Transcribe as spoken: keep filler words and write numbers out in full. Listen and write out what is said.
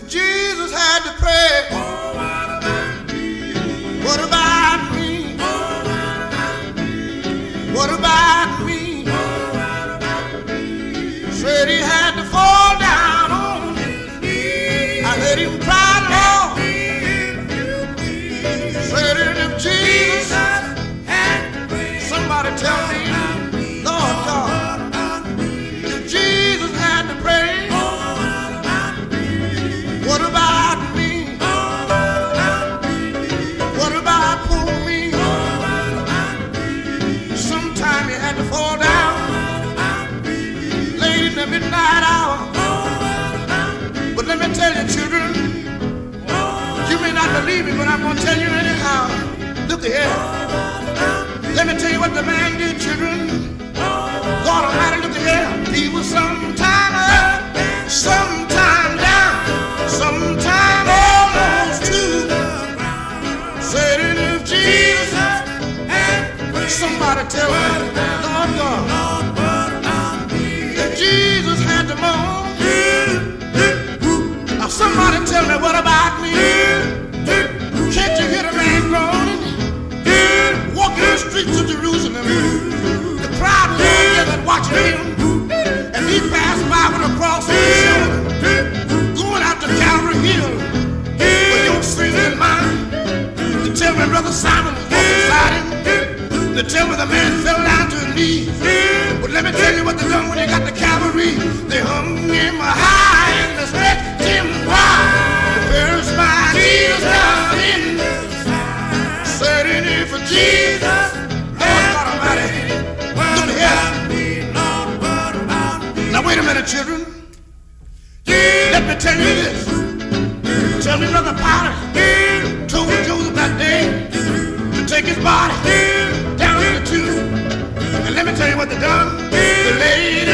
Jesus had to pray. Oh, what about me? What about me? Oh, what about me? What about me? Oh, what about me? Said he had to fall down on his knees. I heard him cry, Lord. Said if Jesus had to pray. Somebody tell me, Lord God, if Jesus had to pray, what about me? What about poor me? Sometime he had to fall down late in the midnight hour. But let me tell you, children, you may not believe me, but I'm going to tell you anyhow. Look here. Let me tell you what the man did, children. God Almighty, look here. He was sometime up, sometime down, sometime almost to the ground. Said if Jesus had prayed, somebody tell me, Lord God, if Jesus had to moan, now somebody tell me, what about me? Can't you hear the man groaning? Walking the streets of Jerusalem, the crowd was all gathered watching him, and he passed by with a cross on his shoulder, going out to Calvary Hill for your sins and mine. They tell me Brother Simon was walking beside him. They tell me the man fell down to his knees. But let me tell you what they done when they got to Calvary. They hung him high and they stretched him wide. The first my Jesus down in the side. Said in for Jesus, Lord God Almighty, look here. Now wait a minute, children. Let me tell you this. Tell me Brother Potter told Joseph that day to take his body down in the tomb. And let me tell you what they done. They laid